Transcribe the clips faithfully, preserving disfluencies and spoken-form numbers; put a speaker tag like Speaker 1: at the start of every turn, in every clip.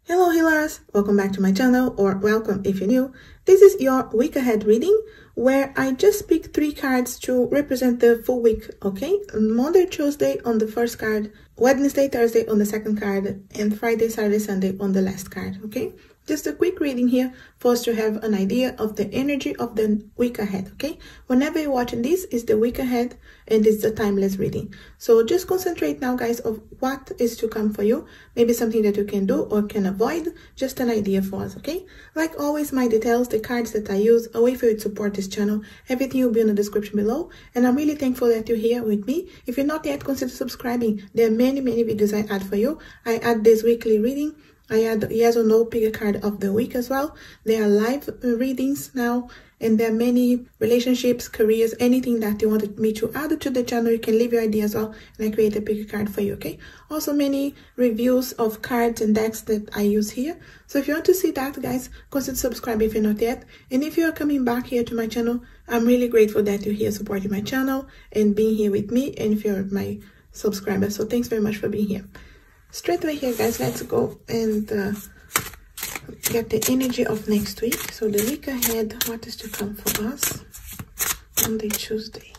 Speaker 1: Hello healers, welcome back to my channel, or welcome if you're new. This is your week ahead reading where I just pick three cards to represent the full week, okay? Monday, Tuesday on the first card, Wednesday, Thursday on the second card, and Friday, Saturday, Sunday on the last card, okay? Just a quick reading here for us to have an idea of the energy of the week ahead, okay? Whenever you're watching this, it's the week ahead and it's the timeless reading. So just concentrate now, guys, of what is to come for you. Maybe something that you can do or can avoid. Just an idea for us, okay? Like always, my details, the cards that I use, a way for you to support this channel, everything will be in the description below. And I'm really thankful that you're here with me. If you're not yet, consider subscribing. There are many, many videos I add for you. I add this weekly reading. I add yes or no, pick a card of the week as well. There are live readings now, and there are many relationships, careers, anything that you wanted me to add to the channel. You can leave your idea as well, and I create a pick a card for you, okay? Also, many reviews of cards and decks that I use here. So if you want to see that, guys, consider subscribing if you're not yet. And if you are coming back here to my channel, I'm really grateful that you're here supporting my channel and being here with me, and if you're my subscriber. So thanks very much for being here. Straight away here, guys, let's go and uh, get the energy of next week. So the week ahead, what is to come for us? Monday, Tuesday.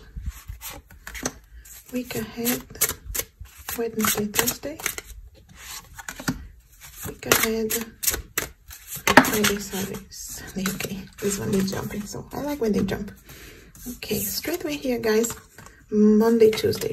Speaker 1: Week ahead, Wednesday, Thursday. Week ahead, Friday, Saturday, Sunday. Okay, this one is jumping, so I like when they jump. Okay, straight away here, guys, Monday, Tuesday.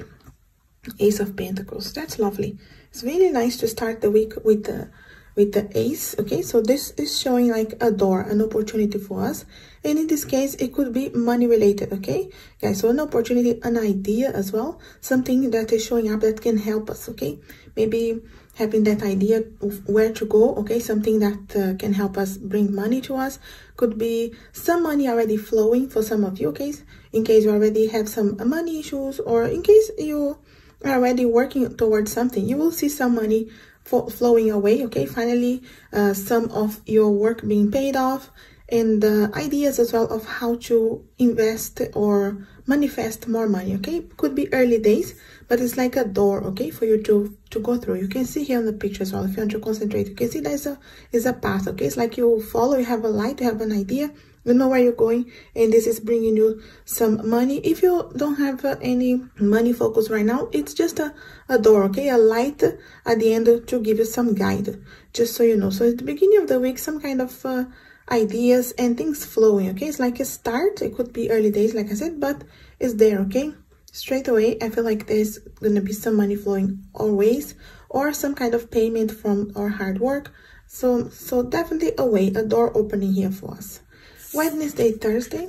Speaker 1: Ace of Pentacles. That's lovely. It's really nice to start the week with the with the ace. Okay, so this is showing like a door, an opportunity for us, and in this case it could be money related. Okay guys, so an opportunity, an idea as well, something that is showing up that can help us. Okay, maybe having that idea of where to go. Okay, something that uh, can help us bring money to us. Could be some money already flowing for some of you, okay, in case you already have some money issues, or in case you are already working towards something. You will see some money flowing away, okay? Finally, uh, some of your work being paid off, and uh, ideas as well of how to invest or manifest more money, okay? Could be early days, but it's like a door, okay, for you to to go through. You can see here on the picture as well, if you want to concentrate, you can see there's a is a path, okay? It's like you follow, you have a light, you have an idea, you know where you're going, and this is bringing you some money. If you don't have uh, any money focus right now, it's just a, a door, okay? A light at the end to give you some guide, just so you know. So at the beginning of the week, some kind of uh, ideas and things flowing, okay? It's like a start. It could be early days, like I said, but it's there, okay? Straight away, I feel like there's gonna be some money flowing always, or some kind of payment from our hard work. So, so definitely a way, a door opening here for us. Wednesday, Thursday,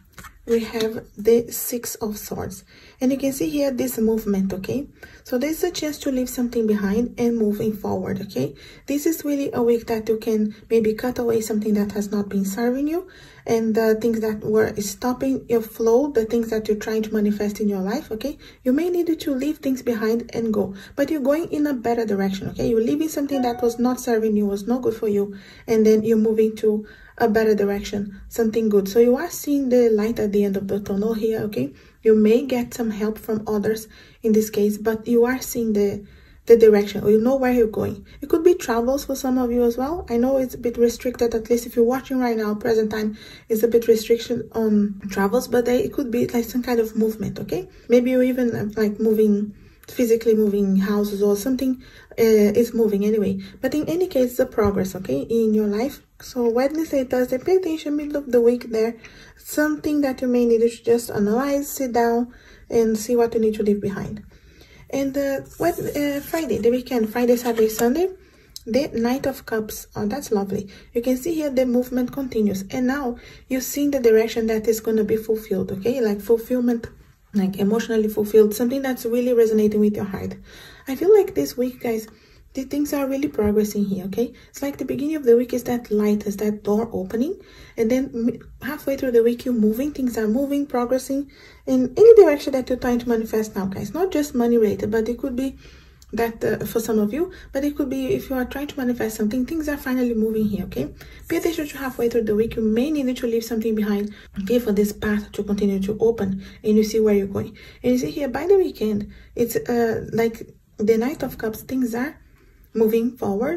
Speaker 1: we have the Six of Swords, and you can see here this movement, okay? So there's a chance to leave something behind and moving forward, okay? This is really a week that you can maybe cut away something that has not been serving you, and the things that were stopping your flow, the things that you're trying to manifest in your life, okay? You may need to leave things behind and go, but you're going in a better direction, okay? You're leaving something that was not serving you, was not good for you, and then you're moving to a better direction, something good. So you are seeing the light at the end of the tunnel here, okay? You may get some help from others in this case, but you are seeing the the direction, or you know where you're going. It could be travels for some of you as well. I know it's a bit restricted, at least if you're watching right now, present time is a bit restriction on travels, but they, it could be like some kind of movement, okay? Maybe you're even uh, like moving, physically moving houses or something uh, is moving anyway. But in any case, it's a progress, okay, in your life. So Wednesday, Thursday, pay attention, middle of the week there, something that you may need to just analyze, sit down and see what you need to leave behind. And uh, what, uh, Friday, the weekend, Friday, Saturday, Sunday, the Knight of Cups. Oh, that's lovely. You can see here the movement continues, and now you're seeing the direction that is going to be fulfilled, okay? Like fulfillment, like emotionally fulfilled, something that's really resonating with your heart. I feel like this week, guys, the things are really progressing here, okay? It's like the beginning of the week is that light, is that door opening, and then halfway through the week you're moving, things are moving, progressing in any direction that you're trying to manifest now, guys. Not just money related, but it could be that uh, for some of you, but it could be if you are trying to manifest something, things are finally moving here, okay? Pay attention to halfway through the week. You may need to leave something behind, okay, for this path to continue to open, and you see where you're going. And you see here by the weekend, it's uh like the Knight of Cups, things are moving forward,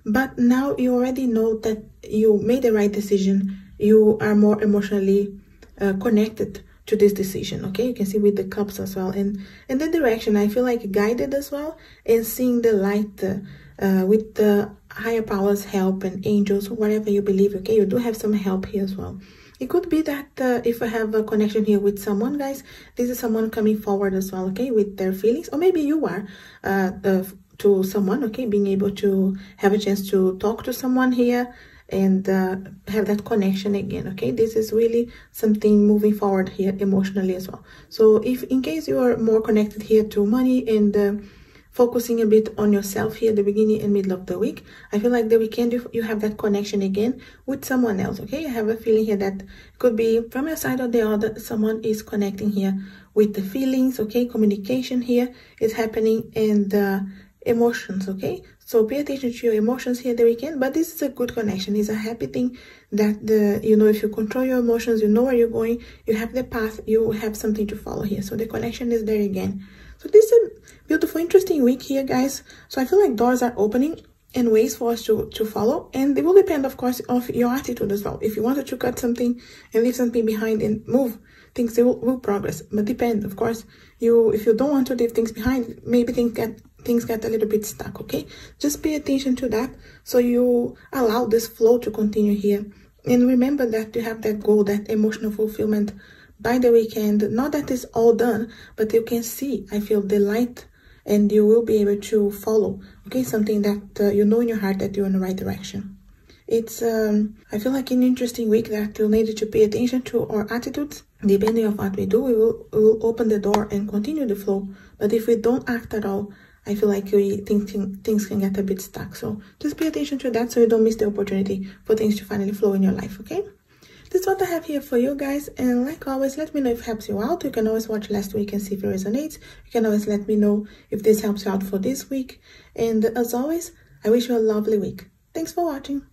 Speaker 1: but now you already know that you made the right decision. You are more emotionally uh, connected to this decision. Okay, you can see with the cups as well, and and the direction, I feel like guided as well, and seeing the light uh, uh, with the higher powers help and angels, whatever you believe. Okay, you do have some help here as well. It could be that uh, if I have a connection here with someone, guys, this is someone coming forward as well, okay, with their feelings, or maybe you are uh, uh, to someone, okay, being able to have a chance to talk to someone here and uh, have that connection again. Okay, this is really something moving forward here emotionally as well. So if in case you are more connected here to money and uh, focusing a bit on yourself here at the beginning and middle of the week, I feel like the weekend you, you have that connection again with someone else. Okay, I have a feeling here that could be from your side or the other, someone is connecting here with the feelings. Okay, communication here is happening, and uh, emotions. Okay, so pay attention to your emotions here the weekend, but this is a good connection. It's a happy thing that the you know, if you control your emotions, you know where you're going, you have the path, you have something to follow here. So the connection is there again. So this is a beautiful, interesting week here, guys. So I feel like doors are opening and ways for us to to follow, and it will depend, of course, of your attitude as well. If you wanted to cut something and leave something behind and move, things will, will progress. But depend, of course, you if you don't want to leave things behind, maybe things get things get a little bit stuck. Okay, just pay attention to that, so you allow this flow to continue here, and remember that you have that goal, that emotional fulfillment by the weekend. Not that it's all done, but you can see, I feel, the light, and you will be able to follow, okay, something that uh, you know in your heart that you're in the right direction. It's um I feel like an interesting week that we'll need to pay attention to our attitudes. Depending on what we do, we will, we will open the door and continue the flow. But if we don't act at all, I feel like we think things can get a bit stuck. So just pay attention to that, so you don't miss the opportunity for things to finally flow in your life. Okay, this is what I have here for you guys, and like always, let me know if it helps you out. You can always watch last week and see if it resonates. You can always let me know if this helps you out for this week, and as always, I wish you a lovely week. Thanks for watching.